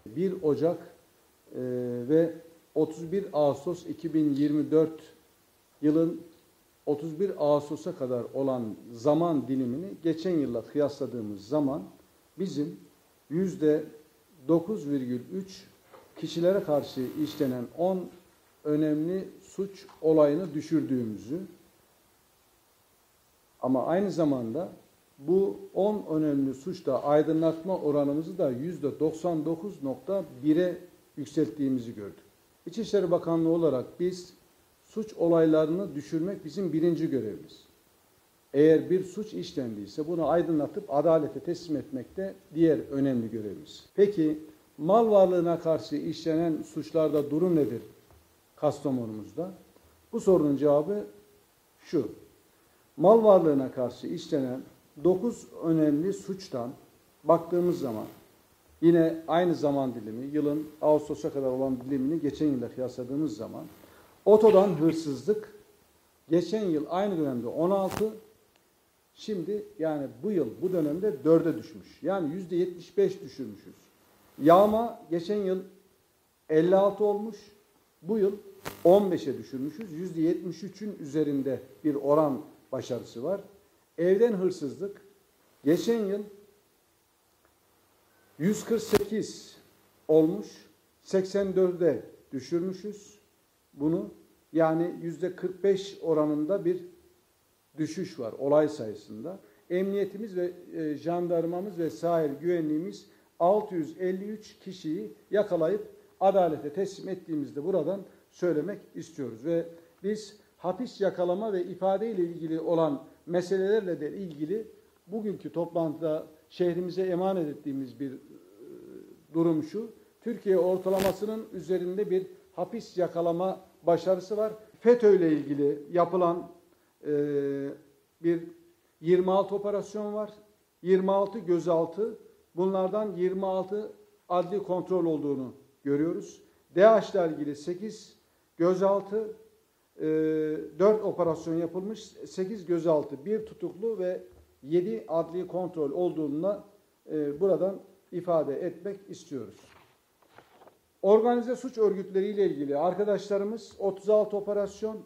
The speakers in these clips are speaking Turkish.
1 Ocak ve 31 Ağustos 2024 yılın 31 Ağustos'a kadar olan zaman dilimini geçen yılla kıyasladığımız zaman bizim %9,3 kişilere karşı işlenen 10 önemli suç olayını düşürdüğümüzü, ama aynı zamanda bu 10 önemli suçta aydınlatma oranımızı da %99,1'e yükselttiğimizi gördük. İçişleri Bakanlığı olarak biz suç olaylarını düşürmek bizim birinci görevimiz. Eğer bir suç işlendiyse bunu aydınlatıp adalete teslim etmek de diğer önemli görevimiz. Peki mal varlığına karşı işlenen suçlarda durum nedir Kastamonumuzda? Bu sorunun cevabı şu: mal varlığına karşı işlenen 9 önemli suçtan baktığımız zaman, yine aynı zaman dilimi, yılın Ağustos'a kadar olan dilimini geçen yıla kıyasladığımız zaman, otodan hırsızlık geçen yıl aynı dönemde 16, şimdi yani bu yıl bu dönemde 4'e düşmüş. Yani %75 düşürmüşüz. Yağma geçen yıl 56 olmuş, bu yıl 15'e düşürmüşüz. %73'ün üzerinde bir oran başarısı var. Evden hırsızlık geçen yıl 148 olmuş, 84'e düşürmüşüz bunu. Yani %45 oranında bir düşüş var olay sayısında. Emniyetimiz ve jandarmamız ve sahil güvenliğimiz 653 kişiyi yakalayıp adalete teslim ettiğimizde buradan söylemek istiyoruz. Ve biz hapis yakalama ve ifade ile ilgili olan meselelerle de ilgili bugünkü toplantıda şehrimize emanet ettiğimiz bir durum şu: Türkiye ortalamasının üzerinde bir hapis yakalama başarısı var. FETÖ ile ilgili yapılan bir 26 operasyon var. 26 gözaltı. Bunlardan 26 adli kontrol olduğunu görüyoruz. DAEŞ ile ilgili 8 gözaltı, 4 operasyon yapılmış, 8 gözaltı, 1 tutuklu ve 7 adli kontrol olduğuna buradan ifade etmek istiyoruz. Organize suç örgütleriyle ilgili arkadaşlarımız 36 operasyon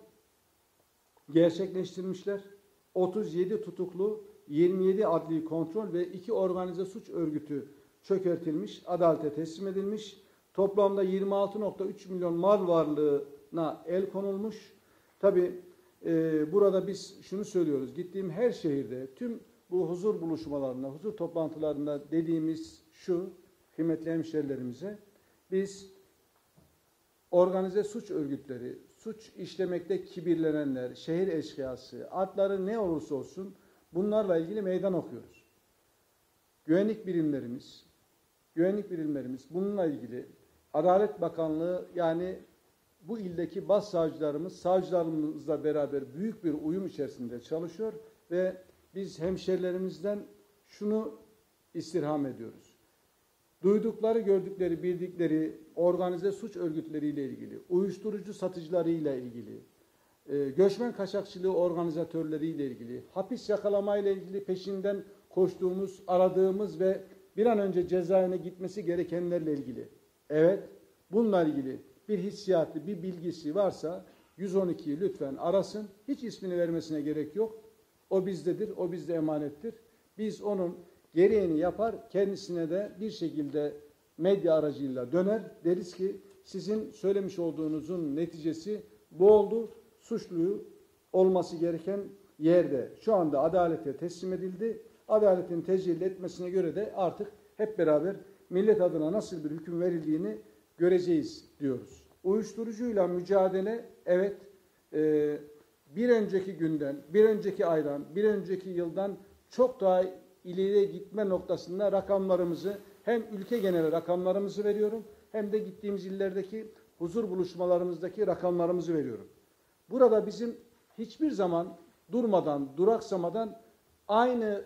gerçekleştirmişler. 37 tutuklu, 27 adli kontrol ve 2 organize suç örgütü çökertilmiş, adalete teslim edilmiş. Toplamda 26,3 milyon mal varlığına el konulmuş. Tabii burada biz şunu söylüyoruz: gittiğim her şehirde tüm bu huzur buluşmalarında, huzur toplantılarında dediğimiz şu kıymetli hemşerilerimize: biz organize suç örgütleri, suç işlemekte kibirlenenler, şehir eşkıyası, adları ne olursa olsun bunlarla ilgili meydan okuyoruz. Güvenlik birimlerimiz bununla ilgili Adalet Bakanlığı, yani bu ildeki başsavcılarımız, savcılarımızla beraber büyük bir uyum içerisinde çalışıyor ve biz hemşerilerimizden şunu istirham ediyoruz: duydukları, gördükleri, bildikleri organize suç örgütleriyle ilgili, uyuşturucu satıcılarıyla ilgili, göçmen kaçakçılığı organizatörleriyle ilgili, hapis yakalamayla ilgili peşinden koştuğumuz, aradığımız ve bir an önce cezaevine gitmesi gerekenlerle ilgili, evet, bununla ilgili bir hissiyatı, bir bilgisi varsa 112'yi lütfen arasın. Hiç ismini vermesine gerek yok. O bizdedir, o bizde emanettir. Biz onun gereğini yapar, kendisine de bir şekilde medya aracıyla döner. Deriz ki sizin söylemiş olduğunuzun neticesi bu oldu. Suçluyu olması gereken yerde şu anda adalete teslim edildi. Adaletin tecelli etmesine göre de artık hep beraber millet adına nasıl bir hüküm verildiğini göreceğiz diyoruz. Uyuşturucuyla mücadele, evet, bir önceki günden, bir önceki aydan, bir önceki yıldan çok daha ileriye gitme noktasında rakamlarımızı, hem ülke geneli rakamlarımızı veriyorum, hem de gittiğimiz illerdeki huzur buluşmalarımızdaki rakamlarımızı veriyorum. Burada bizim hiçbir zaman durmadan, duraksamadan aynı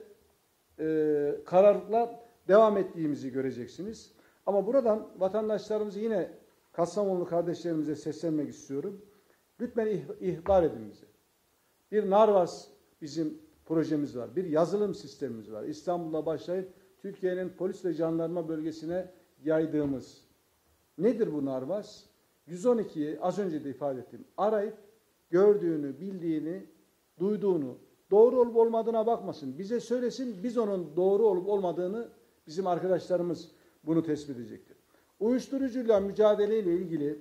kararlılıkla devam ettiğimizi göreceksiniz. Ama buradan vatandaşlarımızı, yine Kastamonlu kardeşlerimize seslenmek istiyorum. Lütfen ihbar edin bize. Bir Narvas bizim projemiz var. Bir yazılım sistemimiz var. İstanbul'da başlayıp Türkiye'nin polis ve jandarma bölgesine yaydığımız nedir bu Narvaz? 112'yi az önce de ifade ettim. Arayıp gördüğünü, bildiğini, duyduğunu, doğru olup olmadığına bakmasın. Bize söylesin, biz onun doğru olup olmadığını, bizim arkadaşlarımız bunu tespit edecektir. Uyuşturucuyla mücadeleyle ilgili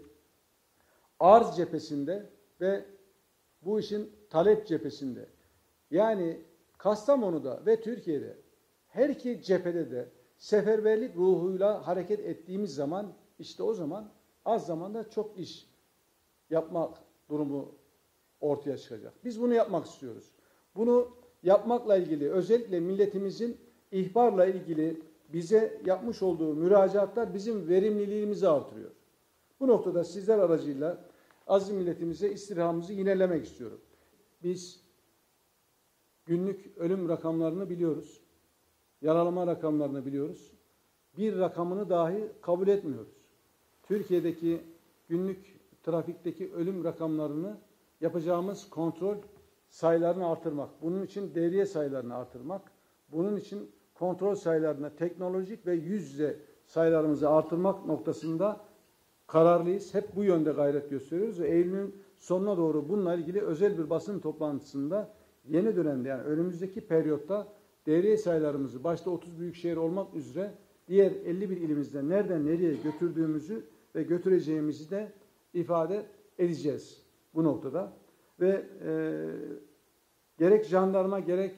arz cephesinde ve bu işin talep cephesinde, yani Kastamonu'da ve Türkiye'de her iki cephede de seferberlik ruhuyla hareket ettiğimiz zaman, işte o zaman az zamanda çok iş yapmak durumu ortaya çıkacak. Biz bunu yapmak istiyoruz. Bunu yapmakla ilgili özellikle milletimizin ihbarla ilgili bize yapmış olduğu müracaatlar bizim verimliliğimizi artırıyor. Bu noktada sizler aracıyla aziz milletimize istirhamımızı yinelemek istiyorum. Biz günlük ölüm rakamlarını biliyoruz. Yaralama rakamlarını biliyoruz. Bir rakamını dahi kabul etmiyoruz. Türkiye'deki günlük trafikteki ölüm rakamlarını yapacağımız kontrol sayılarını artırmak, bunun için devriye sayılarını artırmak, bunun için kontrol sayılarını teknolojik ve yüz yüze sayılarımızı artırmak noktasında kararlıyız. Hep bu yönde gayret gösteriyoruz ve Eylül'ün sonuna doğru bununla ilgili özel bir basın toplantısında yeni dönemde, yani önümüzdeki periyotta devriye sayılarımızı başta 30 büyükşehir olmak üzere diğer 51 ilimizde nereden nereye götürdüğümüzü ve götüreceğimizi de ifade edeceğiz bu noktada. Ve gerek jandarma gerek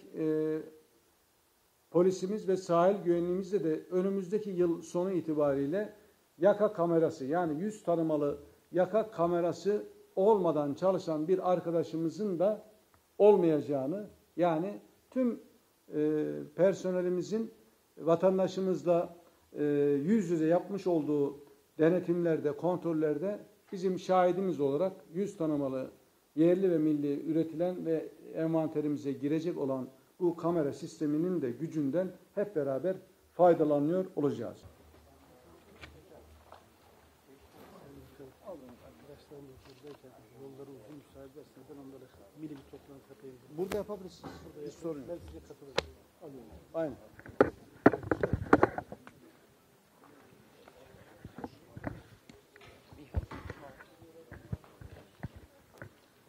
polisimiz ve sahil güvenliğimizde de önümüzdeki yıl sonu itibariyle yaka kamerası, yani yüz tanımalı yaka kamerası olmadan çalışan bir arkadaşımızın da olmayacağını, yani tüm personelimizin vatandaşımızla yüz yüze yapmış olduğu denetimlerde, kontrollerde bizim şahidimiz olarak yüz tanımalı yerli ve milli üretilen ve envanterimize girecek olan bu kamera sisteminin de gücünden hep beraber faydalanıyor olacağız. Yolları uzun müsaade ederseniz ben onlara milim toplantı yapayım. Burada yapabilirsiniz. Hiç sorun yok. Ben size katılırım. Alıyorum. Aynen.